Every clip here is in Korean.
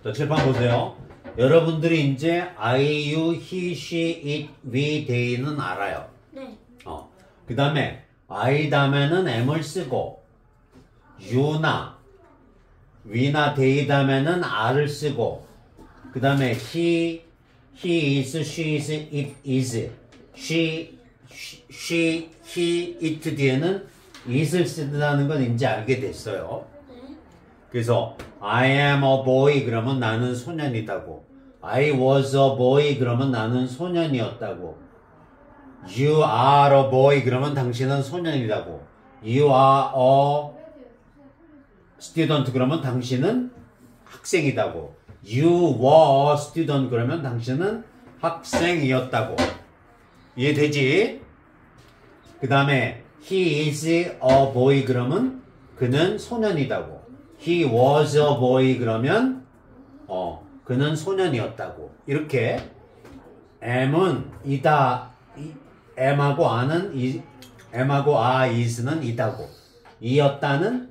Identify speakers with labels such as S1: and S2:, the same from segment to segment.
S1: 자, 칠판 보세요. 여러분들이 이제 I, you, he, she, it, we, they는 알아요.
S2: 네.
S1: 그 다음에 I 다음에는 am을 쓰고 you나 we나 they 다음에는 are를 쓰고 그 다음에 he is, she is, it is she, he, it 뒤에는 is를 쓴다는 건 이제 알게 됐어요. 그래서 I am a boy 그러면 나는 소년이다고. I was a boy 그러면 나는 소년이었다고. You are a boy 그러면 당신은 소년이라고. You are a student 그러면 당신은 학생이다고. You were a student 그러면 당신은 학생이었다고. 이해되지? 그 다음에 He is a boy 그러면 그는 소년이다고. He was a boy 그러면 그는 소년이었다고. 이렇게 am은 이다, am하고 am하고 is는 이다고. 이었다나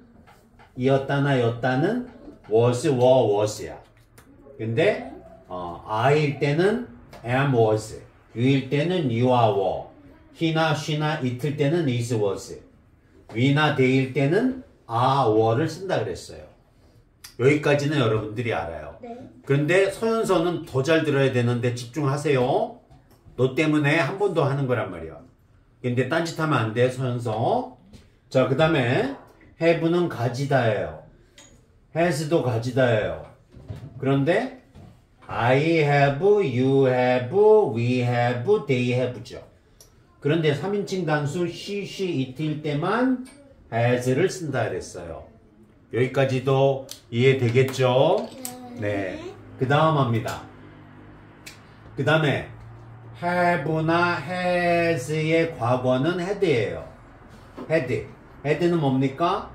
S1: 였다는 was, were, was야. 근데 I일 때는 am, was. you일 때는 you are, were. he나 she나 it일 때는 is, was. we나 they일 때는 are, were를 쓴다 그랬어요. 여기까지는 여러분들이 알아요.
S2: 네.
S1: 그런데 서연서는 더 잘 들어야 되는데 집중하세요. 너 때문에 한 번 더 하는 거란 말이야. 근데 딴짓하면 안 돼, 서연서. 자, 그 다음에 have는 가지다예요. has도 가지다예요. 그런데 I have, you have, we have, they have죠. 그런데 3인칭 단수 she, it일 때만 has를 쓴다 그랬어요. 여기까지도 이해되겠죠? 네. 그 다음 합니다. 그 다음에 have나 has의 과거는 had예요. had는 뭡니까?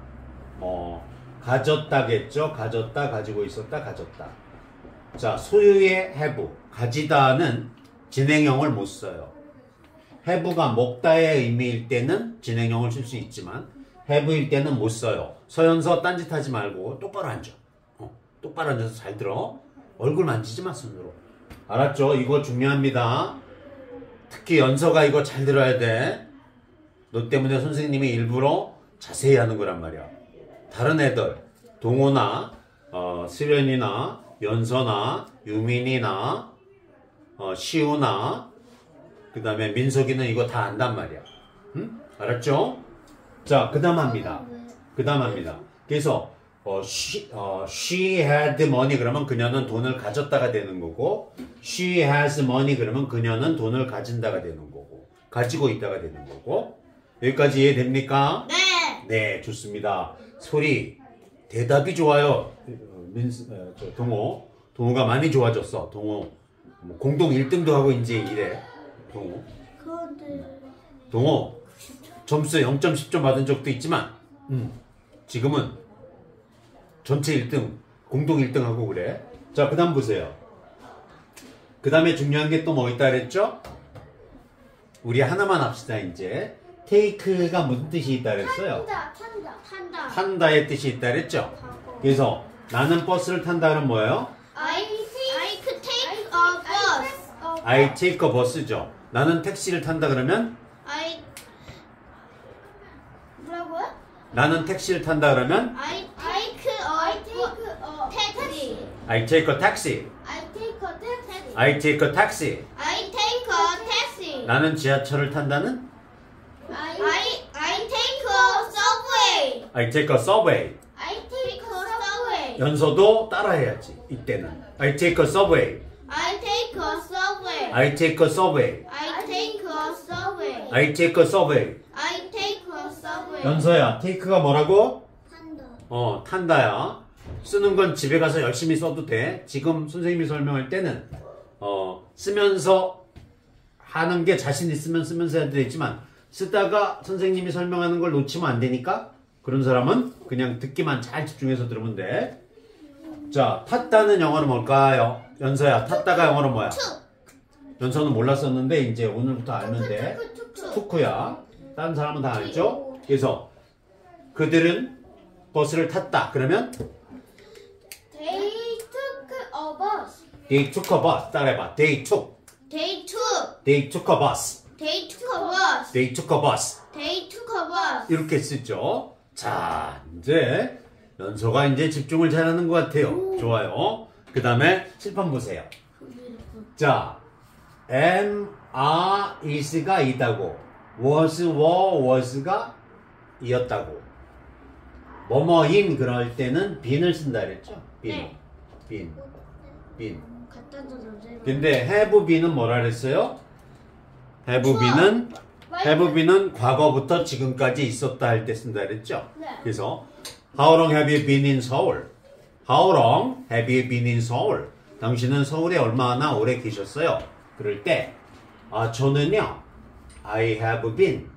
S1: 가졌다겠죠? 가졌다, 가지고 있었다, 가졌다. 자, 소유의 have, 가지다는 진행형을 못 써요. have가 먹다의 의미일 때는 진행형을 쓸 수 있지만 have일 때는 못 써요. 서연서 딴짓하지 말고 똑바로 앉아. 똑바로 앉아서 잘 들어. 얼굴 만지지 마, 손으로. 알았죠? 이거 중요합니다. 특히 연서가 이거 잘 들어야 돼. 너 때문에 선생님이 일부러 자세히 하는 거란 말이야. 다른 애들, 동호나 수련이나 연서나 유민이나 시우나 그 다음에 민석이는 이거 다 안단 말이야. 응? 알았죠? 자, 그 다음 합니다. 그래서 she had money 그러면 그녀는 돈을 가졌다가 되는 거고 she has money 그러면 그녀는 돈을 가진다가 되는 거고 가지고 있다가 되는 거고 여기까지 이해됩니까?
S2: 네.
S1: 네, 좋습니다. 소리 대답이 좋아요. 동호가 많이 좋아졌어. 동호 공동 1등도 하고 이제 이래. 동호 점수 0점 10점 받은 적도 있지만 지금은 전체 1등 공동 1등 하고 그래. 자, 그 다음 보세요. 그 다음에 중요한 게 또 뭐 있다 그랬죠? 우리 하나만 합시다. 이제 take가 무슨 뜻이 있다 그랬어요? 탄다의 뜻이 있다 그랬죠? 그래서 나는 버스를 탄다 그러면 뭐예요?
S2: I take a bus.
S1: I take a bus죠. 나는 택시를 탄다 그러면
S2: 뭐라고요?
S1: 나는 택시를 탄다 그러면
S2: I take a taxi.
S1: I take a taxi. I take a taxi. 나는 지하철을 탄다는
S2: I take a subway.
S1: I take a subway. 연서도 따라해야지. 이때는 I take a subway. I take a subway. I take a subway. 연서야, take가 뭐라고? 탄다야. 쓰는 건 집에 가서 열심히 써도 돼. 지금 선생님이 설명할 때는 쓰면서 하는 게 자신 있으면 쓰면서 해도 되지만 쓰다가 선생님이 설명하는 걸 놓치면 안 되니까 그런 사람은 그냥 듣기만 잘 집중해서 들으면 돼. 자, 탔다는 영어로 뭘까요? 연서야, 탔다가 영어로 뭐야? 연서는 몰랐었는데 이제 오늘부터 알면 돼. 투쿠야. 다른 사람은 다 알죠? 그래서 그들은 버스를 탔다. 그러면
S2: They took
S1: They took a bus. 따라해봐. They took
S2: They took.
S1: a bus.
S2: They took a bus.
S1: They took a bus.
S2: They took a bus.
S1: 이렇게 쓰죠. 자, 이제 연서가 이제 집중을 잘하는 것 같아요. 좋아요. 그 다음에 칠판 보세요. 자, am, are, is가 이다고, was, were, was가 이었다고. 뭐뭐인 그럴 때는 bene을 쓴다 그랬죠?
S2: 네.
S1: been.
S2: 갖다 줘도
S1: 근데 have been은 뭐라 그랬어요? have been은 과거부터 지금까지 있었다 할 때 쓴다 그랬죠?
S2: 네.
S1: 그래서 How long have you been in Seoul? How long have you been in Seoul? 당신은 서울에 얼마나 오래 계셨어요? 그럴 때 저는요 I have been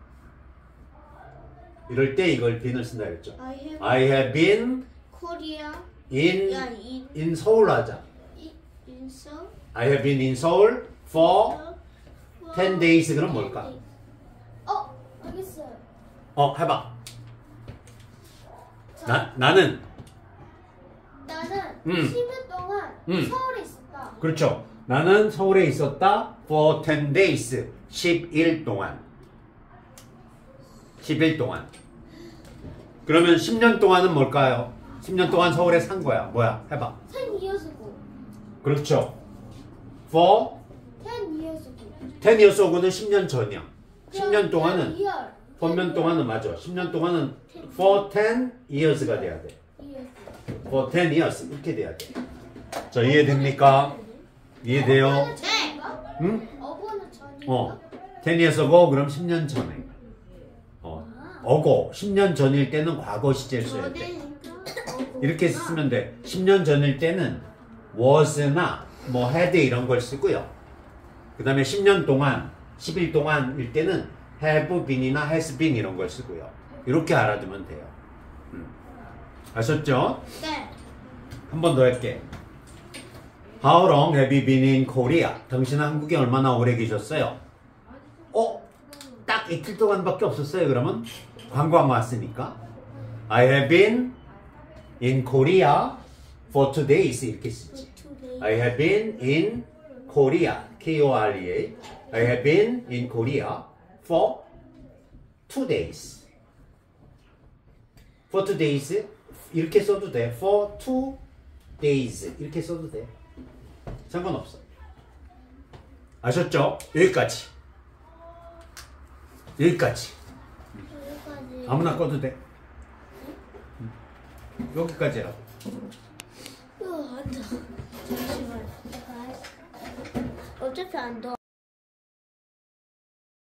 S1: 이럴 때 이걸 been을 쓴다 그랬죠? I have been
S2: Korea.
S1: in Seoul 하자.
S2: In Seoul.
S1: I have been in Seoul for 10 days. 그럼 뭘까?
S2: 알겠어요.
S1: 해봐. 나는
S2: 10일 동안 서울에 있었다.
S1: 그렇죠. 나는 서울에 있었다 for 10 days. 10일 동안. 10일 동안. 그러면 10년 동안은 뭘까요? 10년 동안 서울에 산 거야. 뭐야? 해봐.
S2: 10 years ago.
S1: 그렇죠. For
S2: 10 years ago.
S1: 10 years ago는 10년 전이야. 10년 동안은
S2: 10 year.
S1: 10년 동안은 맞아. 10년 동안은 for 10 years가 돼야 돼. for 10 years 이렇게 돼야 돼. 자, 이해됩니까? 이해돼요?
S2: 네.
S1: 응?
S2: 어버는 전이요?
S1: 10 years ago 그럼 10년 전에. 어고 10년 전일 때는 과거 시제를 써야 돼. 이렇게 쓰면 돼. 10년 전일 때는 was나 뭐 had 이런 걸 쓰고요. 그 다음에 10년 동안 10일 동안일 때는 have been이나 has been 이런 걸 쓰고요. 이렇게 알아두면 돼요. 아셨죠?
S2: 네.
S1: 한 번 더 할게. How long have you been in Korea? 당신은 한국에 얼마나 오래 계셨어요? 딱 이틀 동안밖에 없었어요. 그러면 관광 왔으니까 I have been in Korea for 2 days 이렇게 쓰지. I have been in Korea K-O-R-E-A I have been in Korea for 2 days. For 2 days 이렇게 써도 돼. For 2 days 이렇게 써도 돼. 상관없어. 아셨죠? 여기까지. 아무나 꺼도 돼. 여기까지라고.
S2: 안 돼. 잠시만. 어차피 안 돼.